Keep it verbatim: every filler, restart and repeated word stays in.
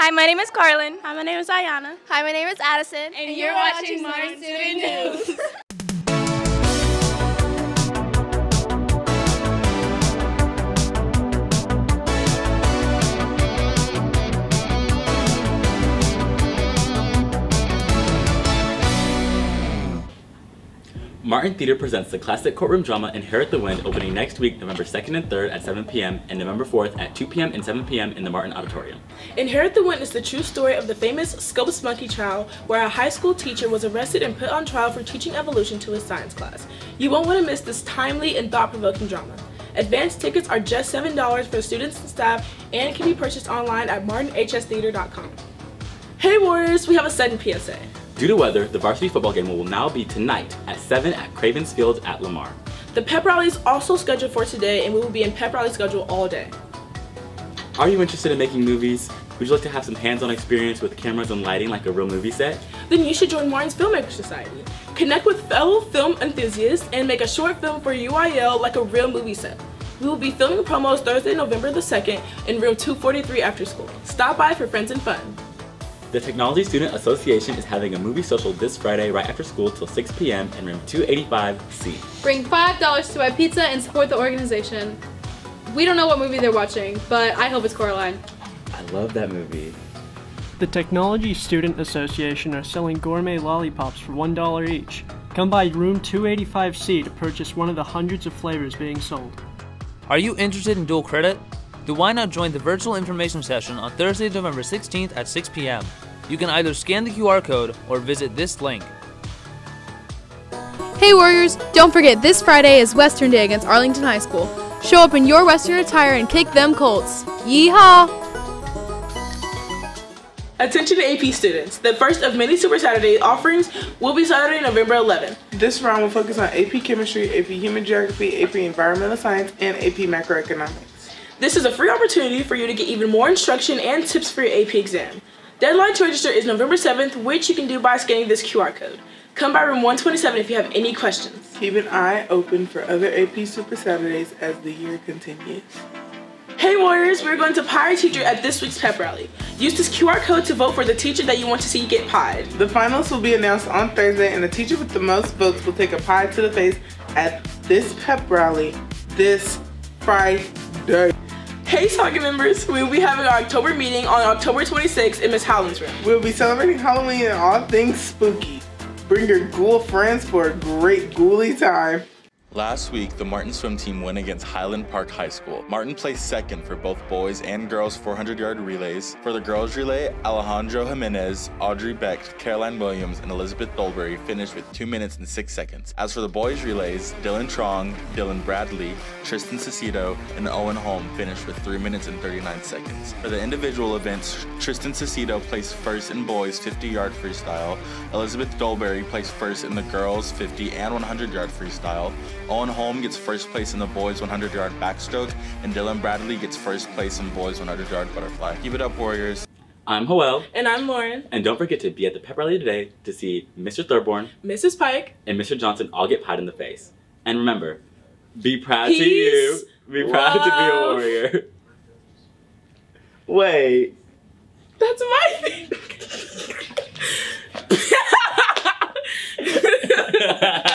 Hi, my name is Carlin. Hi, my name is Ayana. Hi, my name is Addison. And, and you're, you're watching Martin Student News. Martin Theater presents the classic courtroom drama Inherit the Wind, opening next week, November second and third at seven p m and November fourth at two p m and seven p m in the Martin Auditorium. Inherit the Wind is the true story of the famous Scopes Monkey trial, where a high school teacher was arrested and put on trial for teaching evolution to his science class. You won't want to miss this timely and thought-provoking drama. Advanced tickets are just seven dollars for students and staff and can be purchased online at martin h s theater dot com. Hey Warriors, we have a sudden P S A. Due to weather, the varsity football game will now be tonight at seven at Cravens Field at Lamar. The pep rally is also scheduled for today, and we will be in pep rally schedule all day. Are you interested in making movies? Would you like to have some hands-on experience with cameras and lighting like a real movie set? Then you should join Martin's Filmmaker Society. Connect with fellow film enthusiasts and make a short film for U I L like a real movie set. We will be filming promos Thursday, November the second in room two forty-three after school. Stop by for friends and fun. The Technology Student Association is having a movie social this Friday right after school till six p m in room two eighty-five C. Bring five dollars to buy pizza and support the organization. We don't know what movie they're watching, but I hope it's Coraline. I love that movie. The Technology Student Association are selling gourmet lollipops for one dollar each. Come by room two eighty-five C to purchase one of the hundreds of flavors being sold. Are you interested in dual credit? Then why not join the virtual information session on Thursday, November sixteenth at six p m You can either scan the Q R code or visit this link. Hey Warriors, don't forget this Friday is Western Day against Arlington High School. Show up in your Western attire and kick them Colts. Yeehaw! Attention to A P students. The first of many Super Saturday offerings will be Saturday, November eleventh. This round will focus on A P Chemistry, A P Human Geography, A P Environmental Science, and A P Macroeconomics. This is a free opportunity for you to get even more instruction and tips for your A P exam. Deadline to register is November seventh, which you can do by scanning this Q R code. Come by room one twenty-seven if you have any questions. Keep an eye open for other A P Super Saturdays as the year continues. Hey Warriors, we're going to Pie Teacher at this week's pep rally. Use this Q R code to vote for the teacher that you want to see get pied. The finals will be announced on Thursday, and the teacher with the most votes will take a pie to the face at this pep rally this Friday. Hey Target members, we will be having our October meeting on October twenty-sixth in Miss Howland's room. We'll be celebrating Halloween and all things spooky. Bring your ghoul friends for a great ghouly time. Last week, the Martin swim team went against Highland Park High School. Martin placed second for both boys and girls four hundred yard relays. For the girls relay, Alejandro Jimenez, Audrey Beck, Caroline Williams, and Elizabeth Dolbury finished with two minutes and six seconds. As for the boys relays, Dylan Trong, Dylan Bradley, Tristan Cecido, and Owen Holm finished with three minutes and thirty-nine seconds. For the individual events, Tristan Cecido placed first in boys fifty yard freestyle, Elizabeth Dolbury placed first in the girls fifty and one hundred yard freestyle, Owen Holm gets first place in the boys one hundred yard backstroke, and Dylan Bradley gets first place in boys one hundred yard butterfly. Keep it up, Warriors. I'm Joel. And I'm Lauren. And don't forget to be at the pep rally today to see Mister Thurborn, Missus Pike, and Mister Johnson all get pied in the face. And remember, be proud Peace, to you. Be proud love. to be a warrior. Wait. That's my thing.